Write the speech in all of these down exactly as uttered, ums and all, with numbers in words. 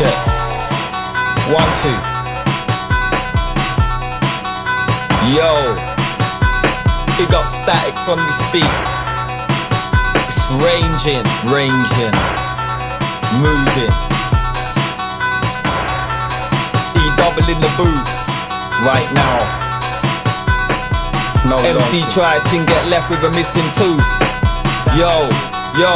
check. One, two. Yo, big up Static from this beat. It's ranging, ranging, moving. E double in the booth right now. No M C tried to get left with a missing tooth. Yo, yo.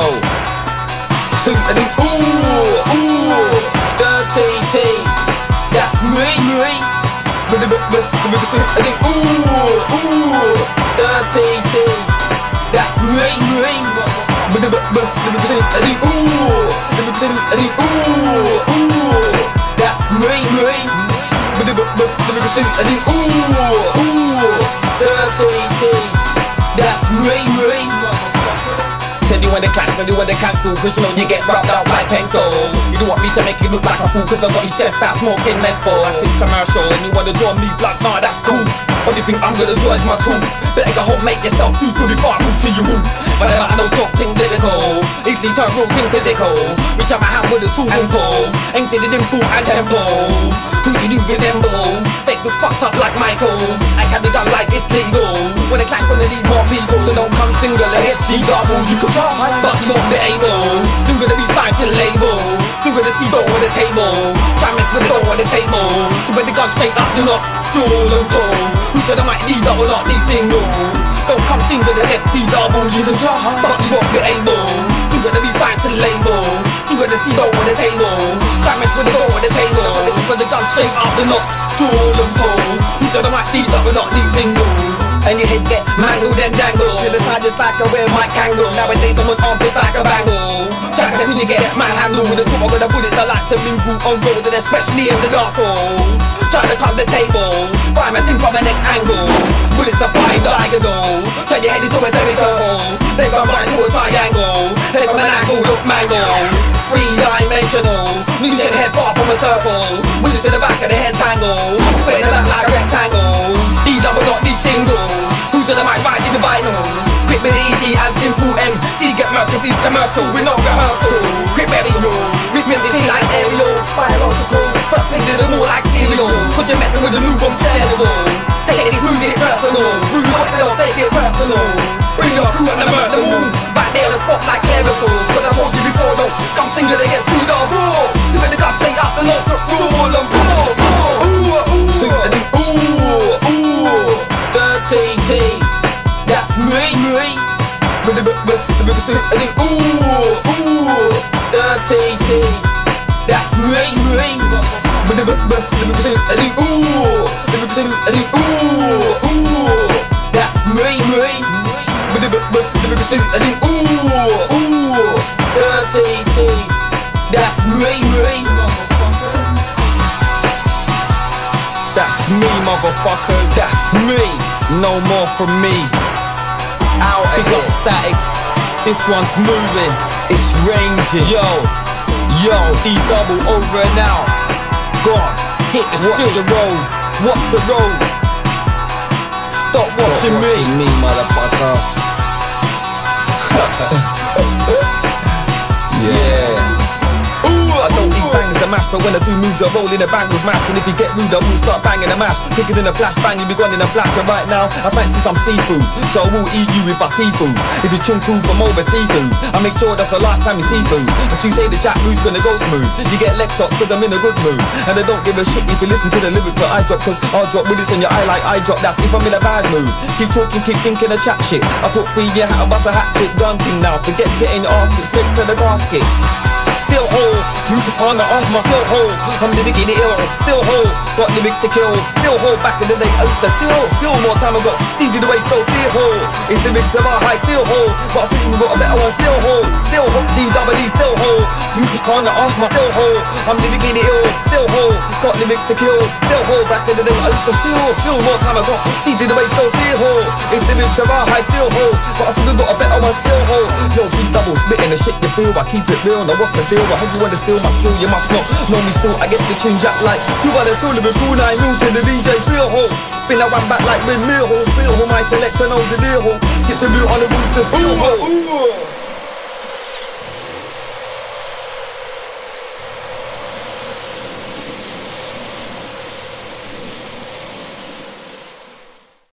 Sing to the ooh, ooh. Dirty T, that's me, me. But the but but but sing to the ooh, ooh. Dirty T, that's me, me. But the but but but sing to the ooh, but sing to the ooh, ooh. That's me, me. But the but but but sing to the ooh, ooh. Dirty T, that's me, me. Said you want the clash, but you want the cancel, cause you know you get rubbed out like pencil. You don't want me to make it look like a fool, cause I got his chest out smoking menthol. I think commercial, and you wanna draw me blood, nah, that's cool. What do you think I'm gonna do as my tool? Better go home, make yourself do good before I move to you. But I know talk thing lyrical, easily turn real thing physical. Reach out my hand with a tool and pull, ain't did it in full and tempo. Who you do resemble? Fake look fucked up like Michael. I can be done like it's legal. When the clash gonna need more people, so don't come single and S D double. You can but you won't be able. You're gonna be signed to the label. You're gonna see door on the table. Try make with the door on the table. To put the gun straight up the nostril and go. Who said I might need double, not need single? Don't come single and S D double. You can try, but you won't be able. You're gonna be signed to the label. You're gonna see door on the table. Try make with the door on the table. To put the gun straight up the nostril and go. Who said I might need double, not need single? And your head get mangled and dangled to the side just like a real Mike Angle. Nowadays someone's arm just like a bangle. Try to you get manhandled with the top of the bullets. I like to mingle on road, and especially in the dark hole. Try to cut the table, find my thing from the next angle. Bullets are flying diagonal. Turn your head into a semicircle. They go right to a triangle. Head from an angle, look mangle. Three-dimensional. Knees and head far from a circle. Bullets to the back of the head tangle. Spread it out like a rectangle. D double not D single. Who's on the mic riding the vinyl? Quick with the easy and simple M C get Mercury's commercial with no rehearsal. Quick burial, with music like aerial. Biological, first place to the more like cereal. Cause you're messing with the new one general. Take it, it's music personal. Rude boys, they'll take it personal. Bring your crew and the murder moon. Right there, the spot like aerosol. But I told you before, don't come single against two the raw. To make the guys play up the notes of rule and blow, blow. Ooh, ooh, sing to the ooh, ooh. Dirty T, that's me, me. But the but but the sing to the ooh, ooh. Dirty T, that's me, me. But the but but the sing to the ooh, the sing to the ooh, ooh. That's me, me. But the but but the sing to the ooh, ooh. Dirty T, that's me, me. That's me, motherfuckers, that's me. No more from me. Out, big up Static. This one's moving, it's ranging. Yo, yo, E double over and out. Go on, hit the watch the road, watch the road. Stop watching Stop me, watching me, motherfucker. Yeah. I don't eat bangs and mash, but when I do moves I roll in a bang with mash. And if you get rude I will start banging a mash. Quicker than a flash bang, you'll be gone in a flash. And right now I fancy some seafood, so I will eat you if I seafood. If you chunk food from over seafood, I make sure that's the last time you see food. But you say the jack move's gonna go smooth, you get leg shots cause I'm in a good mood. And I don't give a shit if you listen to the lyrics that I drop, cause I'll drop bullets on your eye like I drop. That's if I'm in a bad mood. Keep talking, keep thinking of chat shit. I put three in your hat, I bust a hat trick. Done thing now, forget getting your ass kicked straight to the gasket. Still hold, you on the off my still hold. I'm dedicated ill, still hold. Got lyrics to kill, still hold. Back in the day, I used to still, still more time I got Stevie the way, so still hold. It's lyrics of our high, still hold. But I think we got a better one, still hold. Still hold, D double E, still hold. You on the off my still hold. I'm dedicated ill, still hold. Got lyrics to kill, still hold. Back in the day, I used to still, still more time I got Stevie the way, so still hold. It's lyrics of our high, still hold. But I think we got a better one, still hold. Yo, D double spitting the shit you feel, I keep it real. Now what's the deal? I hope you understand my skill, you must not know me still. I get the tune jack like two by the two Liverpool nine mil to the D J feel hole. Spin I run back like windmill hole, feel hole, my selection knows the deal hole. Gets a view on the rooster, still hole.